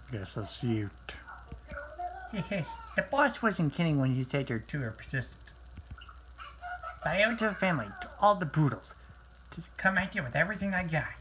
Guess that's you. The boss wasn't kidding when he said your two are persistent. I owe it to the family, to all the Broodals, to come at you with everything I got.